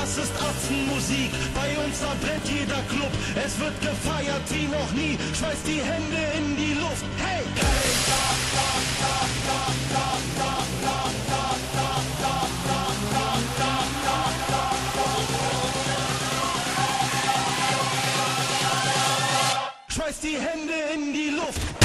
das ist Atzenmusik, bei uns da brennt jeder Club. Es wird gefeiert wie noch nie, schmeißt die Hände in die Luft. Hey, hey! Schmeißt die Hände in die Luft.